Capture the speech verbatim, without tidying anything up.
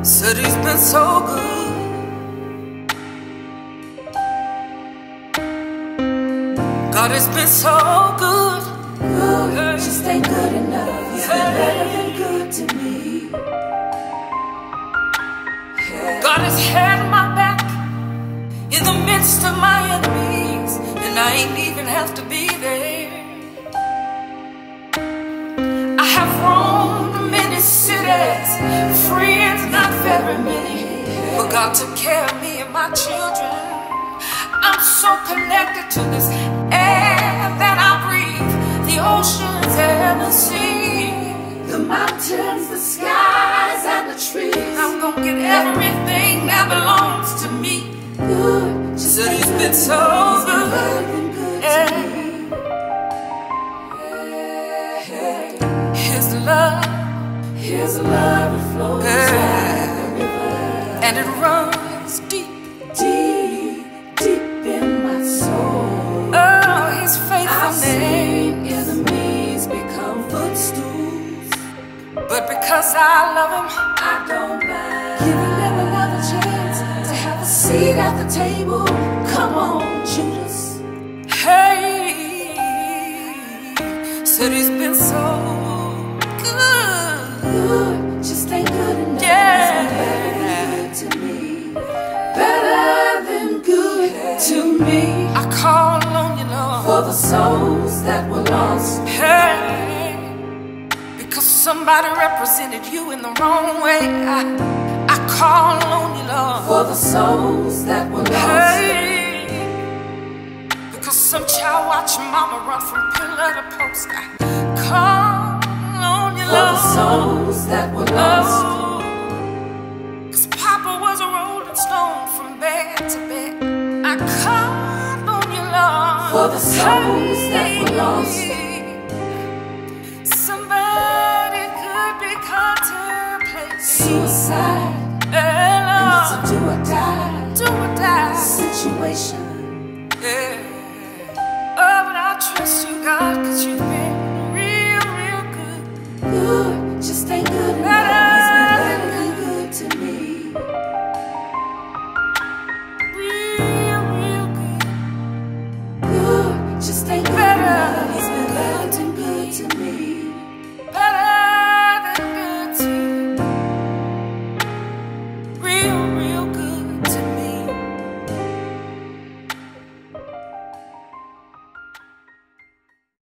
Said he's been so good. God has been so good. Good, just ain't good enough. He's been better than good to me. God has had my back in the midst of my enemies, and I ain't even have to be there. I have roamed many cities, friends not very many, but God took care of me and my children. I'm so connected to this air that I breathe, the oceans and the sea, The mountains, the skies, and the trees. I'm gonna get everything that belongs to me. Good, just Said ain't he's good been so enough. He's been good. better than good Yeah. to me. His love, His love, it flows yeah, like a river, and it runs deep. deep, deep in my soul. Oh, his I've faithfulness. seen enemies become footstools, But because I love him, I don't mind giving them another chance to have a seat at the table. Come on, Judas. hey, said he's been so good. Good, just ain't good enough. Yeah. It's been better than good to me. Better than good to me. I call on you, For Lord, the souls that were lost. hey, because somebody represented you in the wrong way. I, I call on you, Lord, For the souls that were lost. hey, because some child watched mama run from pillar to post. I call on you, For the Lord, souls that were lost. oh, cause Papa was a rolling stone from bed to bed. I call on you, Lord, For the souls that were lost. hey, somebody could be contemplating Suicide. hey, And it's a Lord, do or die do or die. situation. Yeah. Oh, but I trust you, God, cause you've been